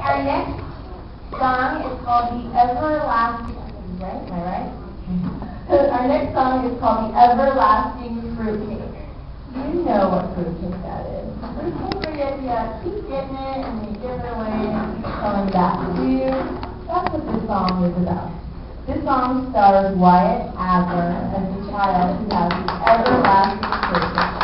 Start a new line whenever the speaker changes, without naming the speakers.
Our next song is called The Everlasting, right? Am I right? Our next song is called The Everlasting Fruitcake. You know what fruitcake that is. Fruitcake where you keep getting it and you give it away and keep coming back to you. That's what this song is about. This song stars Wyatt Asher as a child who has the everlasting fruitcake.